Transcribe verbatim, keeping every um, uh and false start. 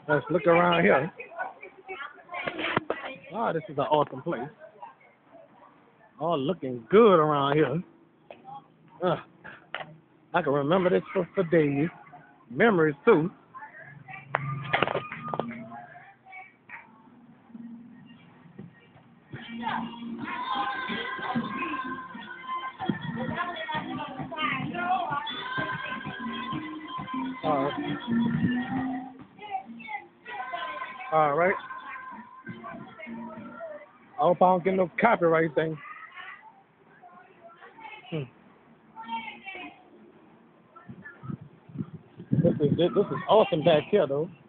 Let's look around here. Oh, this is an awesome place. All looking good around here. Uh, I can remember this for, for days. Memories too. Uh, all right. I hope I don't get no copyright thing. Hmm. This is this is awesome back here though.